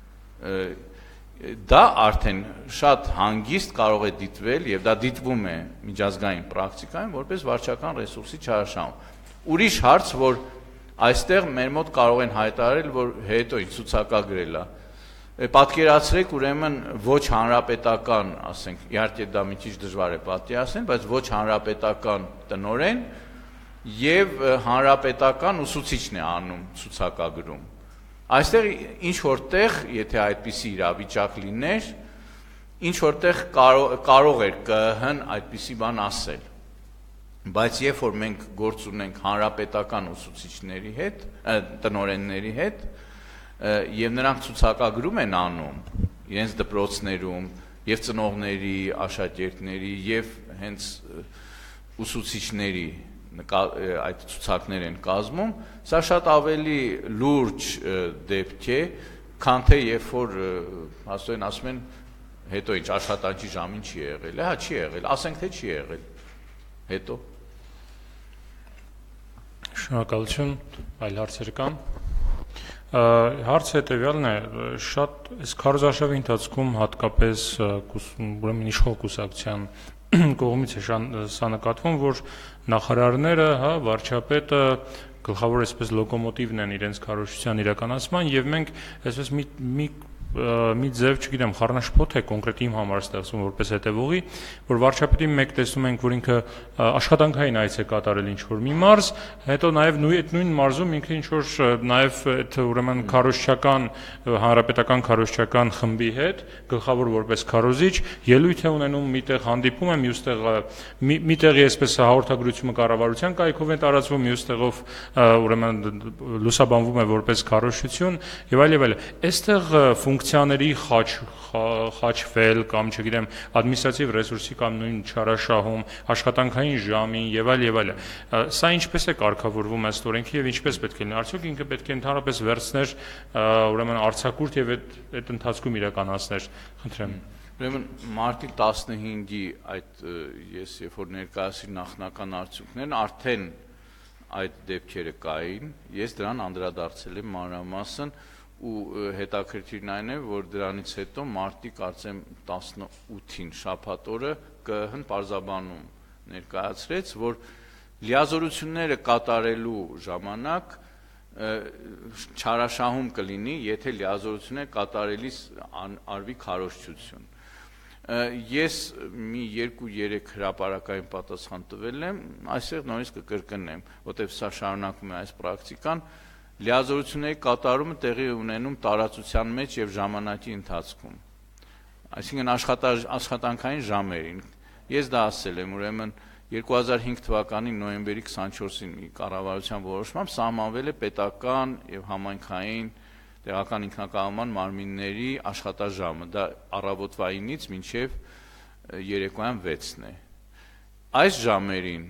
դա արդեն շատ հանգիստ կարող է դիտվել եւ դա դիտվում է միջազգային պրակտիկայում որպես վարչական ռեսուրսի չարաշահում։ Ուրիշ հարց, որ այստեղ մեր մոտ կարող են հայտարարել, որ հետո ինչ ցուցակագրել է։ Պատկերացրեք, ուրեմն ոչ հանրապետական, ասենք, իհարկե դա մի քիչ դժվար է պատկերացնել, բայց ոչ հանրապետական տնօրեն եւ հանրապետական ուսուցիչն է անում ցուցակագրում։ Այստեղ ինչ որտեղ, եթե այդպիսի իրավիճակ լիներ, ինչ որտեղ կարող էր ԿԸՀ-ն այդպիսի բան ասել։ Բայց երբ որ մենք գործ ունենք հանրապետական ուսուցիչների հետ, տնօրենների հետ, եւ նրանք ցուցակագրում են անում իրենց դպրոցներում, եւ ծնողների, աշակերտների, եւ հենց ուսուցիչների այդ ցուցակներ են կազմում, սա շատ ավելի լուրջ դեպք է, քան թե երբ որ հաստատեն ասում են հետո ինչ աշխատանքի ժամին չի եղել, հա չի եղել, ասենք թե չի եղել, հետո Շնորհակալություն, այլ հարցեր կան։ Հարցը հետևյալն է, շատ այս քարոզարշավի ընթացքում հատկապես ուրեմն իշխող կուսակցության կողմից է սա նկատվում, որ նախարարները, հա, վարչապետը գլխավոր այսպես լոկոմոտիվն են իրենց քարոզչության իրականացման եւ մենք այսպես մի մի մի ձև, չգիտեմ, խառնաշփոթ է կոնկրետ իմ համար ստեղծում որպես հետևողի, որ վարչապետի մեկ տեսնում ենք, որ ինքը աշխատանքային այց է կատարել ինչ-որ մի մարզ, հետո նաև այդ նույն մարզում ինքը ինչ-որ նաև այդ ուրեմն քարոզչական, հանրապետական քարոզչական խմբի հետ, գլխավոր որպես քարոզիչ, ելույթ է ունենում, միտեղ հանդիպում է, մյուս տեղ միտեղի այսպես հաղորդագրությունը կառավարության կայքով է տարածվում, մյուս տեղով ուրեմն լուսաբանվում է որպես քարոզչություն եւ այլ եւ այլ։ Այստեղ ֆունկցիաների խաչ խաչվել կամ չգիտեմ ադմինիստրատիվ ռեսուրսի կամ նույն չարաշահում, աշխատանքային ժամին եւ այլ եւ այլ։ Սա ինչպես է կարգավորվում ըստ օրենքի եւ ինչպես պետք է լինի։ Արդյոք ինքը պետք է ընդհանրապես վերցներ ուրեմն արձակուրդ եւ այդ այդ ընթացքում իրականացներ։ Խնդրեմ։ Ուրեմն մարտի տասնհինգի այդ ես երբ որ ներկայացրի նախնական արդյունքներն արդեն այդ դեպքերը կային, ես դրան անդրադարձել եմ մանրամասն ու հետաքրքիրն այն է, որ դրանից հետո մարտի կարծեմ տասնութին շաբաթ օրը ԿԸՀ-ն պարզաբանում ներկայացրեց, որ լիազորությունները կատարելու ժամանակ չարաշահում կլինի, եթե լիազորությունները կատարելիս արվի քարոզչություն։ Ես մի երկու երեք հրապարակային պատասխան տվել եմ, այսօր նորից կկրկնեմ, որտեղ սա շարունակում է այս պրակտիկան, լիազորությունների կատարումը տեղի ունենում տարածության մեջ եւ ժամանակի ընթացքում։ Այսինքն աշխատանքային ժամերին։ Ես դա ասել եմ, ուրեմն երկու հազար հինգ թվականի նոյեմբերի քսանչորսին մի կառավարության որոշմամբ սահմանվել է պետական եւ համայնքային տեղական ինքնակառավարման մարմինների աշխատաժամը, դա առավոտվայինից մինչև երեկոյան վեցն է։ Այս ժամերին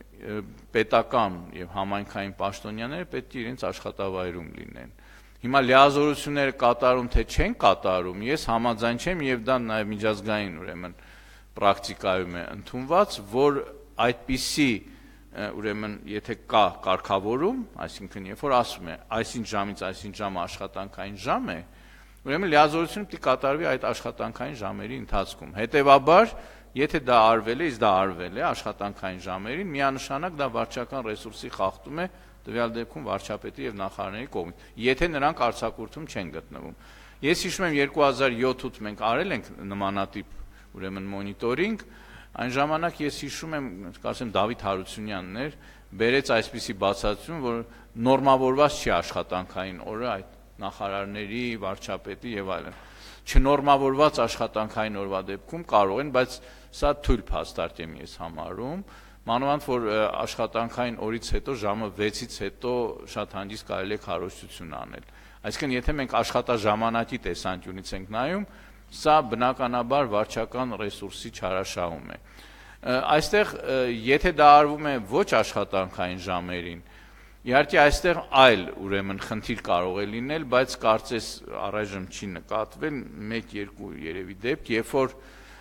պետական եւ համայնքային պաշտոնյաները պետք է իրենց աշխատավայրում լինեն։ Հիմա լիազորությունները կատարում թե չեն կատարում, ես համաձայն չեմ եւ դա նաեւ միջազգային ուրեմն պրակտիկայում է ընդունված, որ այդպիսի ուրեմն եթե կա կարգավորում, այսինքն երբ որ ասում է այսինչ ժամից այսինչ ժամը աշխատանքային ժամ է, ուրեմն լիազորությունը պետք է կատարվի այդ աշխատանքային ժամերի ընթացքում։ Հետևաբար, եթե դա արվել է, իսկ դա արվել է աշխատանքային ժամերին, միանշանակ դա վարչական ռեսուրսի խախտում է, տվյալ դեպքում վարչապետի եւ նախարարների կողմից, եթե նրանք արձակուրդում չեն գտնվում։ Ես հիշում եմ երկու հազար յոթ մենք արել ենք նմանատիպ ուրեմն մոնիտորինգ, այն ժամանակ ես հիշում եմ, կարծեմ Դավիթ Հարությունյանն էր, բերեց այսպիսի բացատրություն, որ նորմավորված չի աշխատանքային օրը այդ նախարարների, վարչապետի եւ այլն։ Չնորմավորված աշխատանքային օրվա դեպքում կարող են, բայց սա թույլ փաստարկ եմ ես համարում, մանավանդ որ աշխատանքային օրից հետո ժամը վեցից հետո շատ հանգիստ կարելի է քարոզչություն անել։ Այսինքն եթե մենք աշխատաժամանակի տեսանկյունից ենք նայում, սա բնականաբար վարչական ռեսուրսի չարաշահում է։ Այստեղ եթե դա արվում է ոչ աշխատանքային ժամերին, իհարկե այստեղ այլ ուրեմն խնդիր կարող է լինել, բայց կարծես առայժմ չի նկատվել մեկ երկու երևի դեպք, երբ որ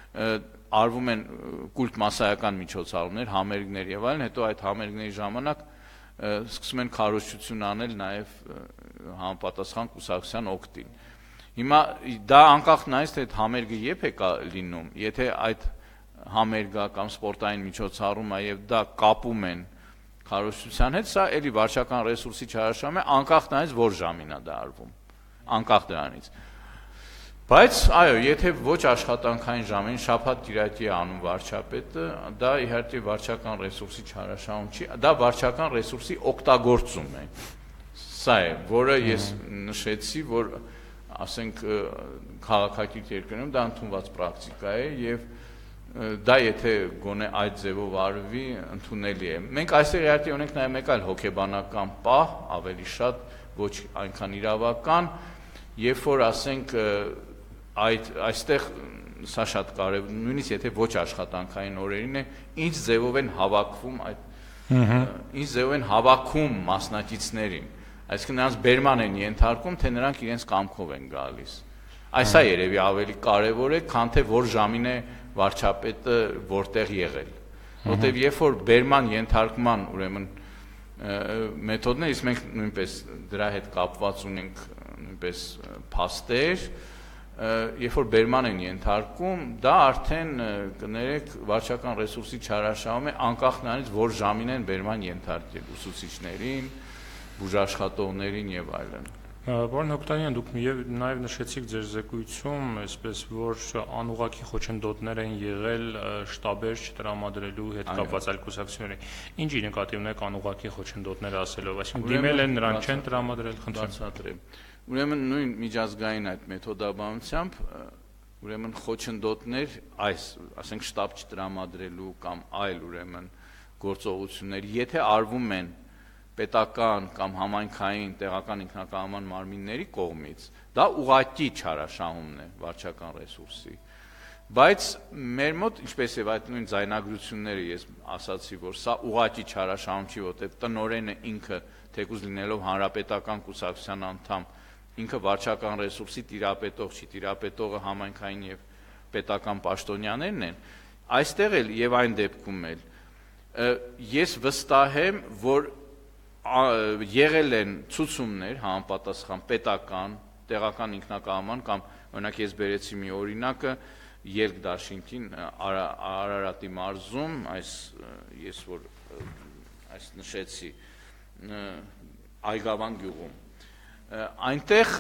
արվում են կուլտ մասսայական միջոցառումներ, համերգներ եւ այլն, հետո այդ համերգների ժամանակ սկսում են քարոզչություն անել նաեւ համապատասխան կուսակցության օգտին։ Հիմա դա անկախ նայած թե այդ համերգը երբ է լինում, եթե այդ համերգը կամ սպորտային միջոցառումը եւ դա կապում են քարոզչության հետ, սա էլի վարչական ռեսուրսի չարաշահում է, անկախ նայած որ ժամին է դա արվում, անկախ դրանից։ Բայց այո, եթե ոչ աշխատանքային ժամին շաբաթ-կիրակի է անում վարչապետը, դա իհարկե վարչական ռեսուրսի չարաշահում չի, դա վարչական ռեսուրսի օգտագործում է։ Սա է, որը ես նշեցի, որ ասենք քաղաքակիրթ երկրներում դա ընդունված պրակտիկա է եւ դա եթե գոնե այդ ձևով արվի ընդունելի է։ Մենք այստեղ իհարկե ունենք նաեւ մեկ այլ հոգեբանական պահ, ավելի շատ ոչ այնքան իրավական, երբ որ ասենք այդ այստեղ սա շատ կարևոր, նույնիսկ եթե ոչ աշխատանքային օրերին է, ինչ ձևով են հավաքվում այդ ինչ ձևով են հավաքում մասնակիցներին, այսինքն նրանց բերման են ենթարկում, թե նրանք իրենց կամքով են գալիս։ Այս է երևի ավելի կարևոր է, քան թե որ ժամին է վարչապետը որտեղ եղել։ Որտեւ երբ որ բերման ենթարկման ուրեմն մեթոդներ, իսկ մենք նույնպես դրա հետ կապված ունենք նույնպես փաստեր, երբ որ բերման են ենթարկում, դա արդեն կներեք վարչական ռեսուրսի չարաշահում է, անկախ նրանից որ ժամին են բերման ենթարկել ուսուցիչներին, բուժաշխատողներին եւ այլն։ Պարոն Հոկտանյան, դուք նաև նշեցիք ձեր զեկույցում, այսպես որ անուղղակի խոչընդոտներ են եղել շտաբեր չտրամադրելու հետ կապված այլ կուսակցությունների։ Ինչի նկատի ունեք անուղղակի խոչընդոտներ ասելով, այսինքն դիմել են, նրանք չեն տրամադրել, խնդրեմ։ Ուրեմն նույն միջազգային այդ մեթոդաբանությամբ ուրեմն խոչընդոտներ այս, ասենք շտաբ չտրամադրելու կամ այլ ուրեմն գործողություններ, եթե արվում են պետական կամ համայնքային տեղական ինքնակառավարման մարմինների կողմից, դա ուղղակի չարաշահումն է վարչական ռեսուրսի։ Բայց մեր մոտ, ինչպես եւ այդ նույն ձայնագրությունները ես ասացի, որ սա ուղղակի չարաշահում չի, որտեղ տնօրենը ինքը թեկուզ լինելով հանրապետական կուսակցության անդամ, ինքը վարչական ռեսուրսի տիրապետող չի, տիրապետողը համայնքային եւ պետական պաշտոնյաներն են։ Այստեղ էլ եւ այն դեպքում էլ ես վստահ եմ, որ եղել են ցուցումներ համապատասխան պետական, տեղական ինքնակառավարման կամ օրինակ ես բերեցի մի օրինակը երկդաշինքին Արարատի մարզում, այս ես որ այս նշեցի Այգավան գյուղում, այնտեղ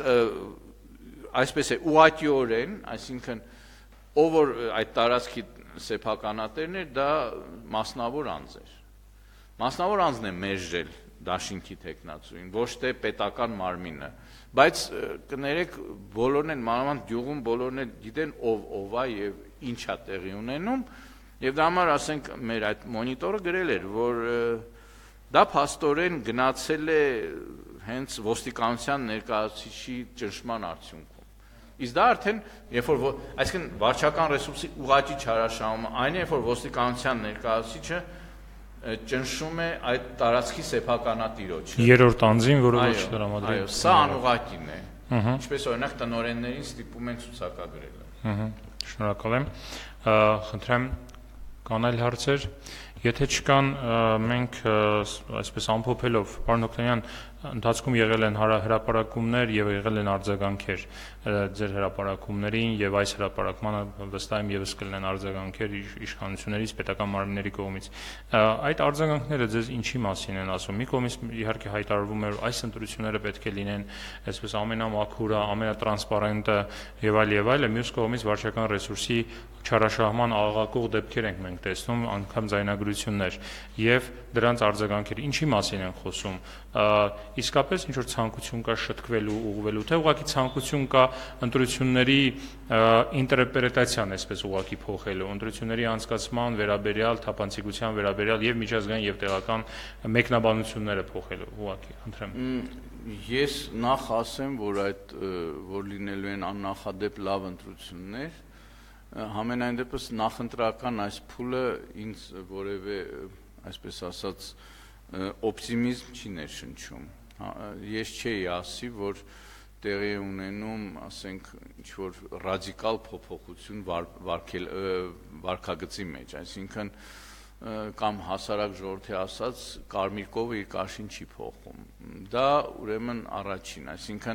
այսպես է ուղղակիորեն, այսինքն ով որ այդ տարածքի սեփականատերն էր, դա մասնավոր անձ էր։ Մասնավոր անձն է մերժել դաշինքի տեխնացուին, ոչ թե պետական մարմինը, բայց կներեք բոլորն են մանավանդ գյուղում բոլորն էլ գիտեն ով ով է եւ ինչ է տեղի ունենում, եւ դա համար ասենք մեր այդ մոնիտորը գրել էր, որ դա փաստորեն գնացել է հենց ոստիկանության ներկայացուցիչի ճնշման արդյունքում։ Իսկ դա արդեն երբ որ այսինքն վարչական ռեսուրսի ուղղակի չարաշահումը այն է, երբ որ ոստիկանության ներկայացուցիչը ճնշում է այդ տարածքի սեփականատիրոջը։ Երրորդ անձին, որը ոչ տրամադրել։ Այո, սա անուղղակին է։ Ինչպես օրինակ տնօրեններին ստիպում են ցուցակագրել։ Ահա, շնորհակալ եմ։ Խնդրեմ կանալ հարցեր։ Եթե չկան, մենք այսպես ամփոփելով, պարոն Օկտանյան, ընթացքում եղել են հրապարակումներ եւ եղել են արձագանքեր ձեր հրապարակումներին եւ այս հրապարակմանը վստահ եմ եւս կլինեն արձագանքեր իշխանություններից, պետական մարմինների կողմից։ Այդ արձագանքները ձեզ ինչի մասին են ասում։ Մի կողմից իհարկե հայտարարվում է, որ այս ընտրությունները պետք է լինեն այսպես ամենամաքուրը, ամենատրանսպարենտը եւ այլ եւ այլը, մյուս կողմից վարչական ռեսուրսի չարաշահման աղաղակող դեպքեր ենք մենք տեսնում, անգամ ձայնագրություններ եւ դրանց արձագանքեր ինչի մասին են խոսում։ Իսկապես ինչ որ ցանկություն կա շտկվելու, ուղղվելու, թե ուղղակի ցանկություն կա ընտրությունների ինտերպրետացիան, այսպես ուղղակի փոխելու, ընտրությունների անցկացման վերաբերյալ, թափանցիկության վերաբերյալ եւ միջազգային եւ տեղական մեկնաբանությունները փոխելու, ուղղակի, խնդրեմ։ Ես նախ ասեմ, որ այդ որ լինելու են աննախադեպ լավ ընտրություններ, համենայն դեպս նախընտրական այս փուլը ինձ որևէ, այսպես ասած, օպտիմիզմ չի ներշնչում։ Ես չէի ասի, որ տեղի ունենում, ասենք, ինչ-որ ռադիկալ փոփոխություն վարքագծի մեջ, այսինքն կամ հասարակ ժողովրդի ասած կարմիր կովը իր կաշին չի փոխում։ Դա ուրեմն առաջին, այսինքն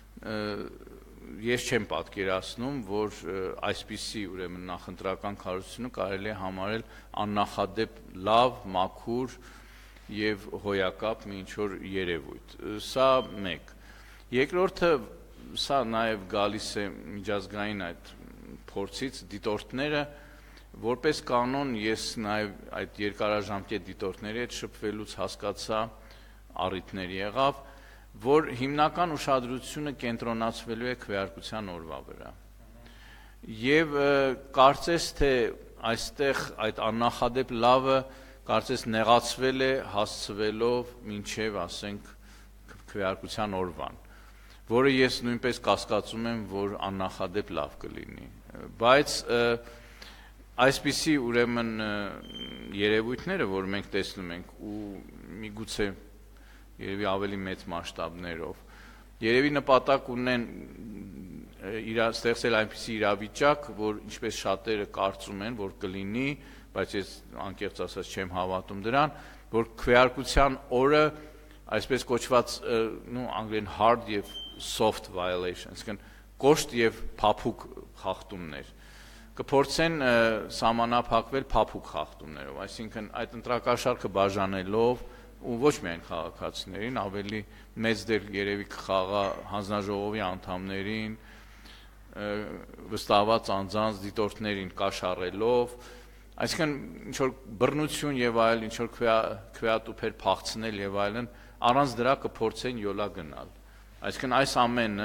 ես չեմ պատկերացնում, որ այսպիսի ուրեմն նախընտրական քարոզությունը կարելի է համարել աննախադեպ լավ, մաքուր եւ հոյակապ մի ինչ-որ երևույթ։ Սա մեկ։ Երկրորդը, սա նաեւ գալիս է միջազգային այդ փորձից, դիտորդները որպես կանոն ես նաեւ այդ երկարաժամկետ դիտորդների հետ շփվելուց հասկացա, առիթներ եղավ, որ հիմնական ուշադրությունը կենտրոնացվելու է քվեարկության օրվա վրա։ Եվ կարծես թե այստեղ այդ աննախադեպ լավը կարծես նեղացվել է հասցվելով մինչև, ասենք, քվեարկության օրվան, որը ես նույնպես կասկածում եմ, որ աննախադեպ լավ կլինի։ Բայց այսպիսի ուրեմն երևույթները, որ մենք տեսնում ենք ու միգուցե երևի ավելի մեծ մասշտաբներով, երևի նպատակ ունեն ստեղծել այնպիսի իրավիճակ, որ ինչպես շատերը կարծում են, որ կլինի, բայց ես անկեղծ ասած չեմ հավատում դրան, որ քվեարկության օրը այսպես կոչված անգլերեն hard եւ soft violation, այսինքն կոշտ եւ փափուկ խախտումներ կփորձեն սահմանափակվել փափուկ խախտումներով, այսինքն այդ ընտրակաշարքը բաժանելով ու ոչ միայն քաղաքացիներին, ավելի մեծ դեր երևի կխաղա հանձնաժողովի անդամներին, վստահված անձանց դիտորդներին կաշառելով, այսինքն ինչ որ բռնություն եւ այլ, ինչ որ քվեատուփեր փախցնել եւ այլն, առանց դրա կփորձեն յոլա գնալ։ Այսինքն այս ամենը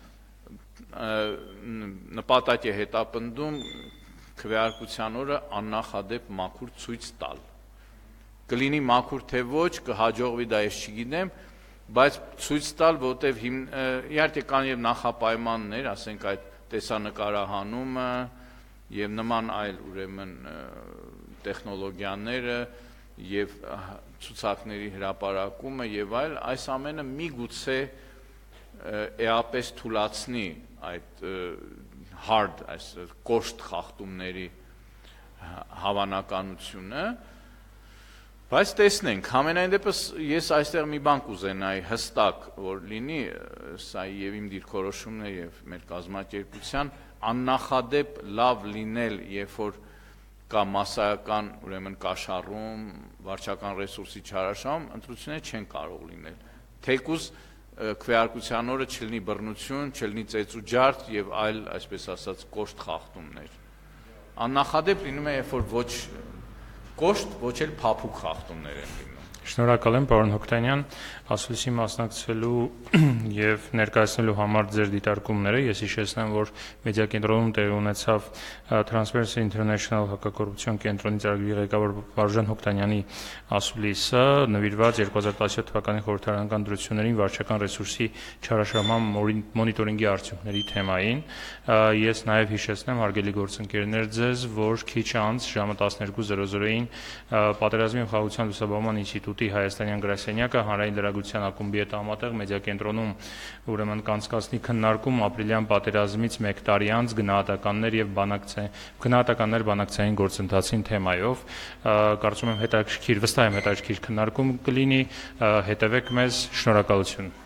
նպատակ է հետապնդում քվեարկության օրը աննախադեպ մաքուր ցույց տալ։ Կլինի մաքուր թե ոչ, կհաջողվի դա ես չգիտեմ, բայց ցույց տալ, որտեվ իհարկե կան եւ նախապայմաններ, ասենք այդ տեսանկարահանումը եւ նման այլ ուրեմն տեխնոլոգիաները եւ ցուցակների հրապարակումը եւ այլ, այս ամենը միգուցե էապես թուլացնի այդ hard, այս կոշտ խախտումների հավանականությունը, բայց տեսնենք, համենայն դեպս ես այստեղ մի բան կուզենայի հստակ, որ լինի, սա եւ իմ դիրքորոշումն է եւ մեր կազմակերպության, աննախադեպ լավ լինել, երբ որ կա մասսայական, ուրեմն կաշառում, վարչական ռեսուրսի չարաշահում, ընտրությունները չեն կարող լինել։ Թեկուզ քվեարկության օրը չլինի բռնություն, չլինի ծեծուջարդ եւ այլ, այսպես ասած, կոշտ խախտումներ։ Աննախադեպ լինում է, երբ որ ոչ կոշտ, ոչ էլ փափուկ խախտումներ են լինում։ Շնորհակալ եմ, պարոն Հոկտանյան, ասուլիսի մասնակցելու եւ ներկայացնելու համար ձեր դիտարկումները։ Ես հիշեցնեմ, որ մեդիա կենտրոնում տեղի ունեցավ Transparency International հակակոռուպցիոն կենտրոնի ծրագրի ղեկավար Վարուժան Հոկտանյանի ասուլիսը, նվիրված երկու հազար տասնյոթ թվականի խորհրդարանական դրություններին վարչական ռեսուրսի չարաշահման մոնիտորինգի արդյունքների թեմային։ Ես նաեւ հիշեցնեմ, հարգելի գործընկերներ, ձեզ, որ քիչ անց ժամը տասներկու զրո զրոյին Պատերազմի եւ խաղաղության լուսաբանման ինստիտուտի հայաստանյան գրասենյակը հանրային լրագրության ակումբի հետ համատեղ մեդիա կենտրոնում ուրեմն կանցկացնի քննարկում ապրիլյան պատերազմից մեկ տարի անց գնահատականներ եւ բանակցային գնահատականներ բանակցային գործընթացին թեմայով։ Կարծում եմ հետաքրքիր, վստահ եմ հետաքրքիր քննարկում կլինի, հետևեք մեզ, շնորհակալություն։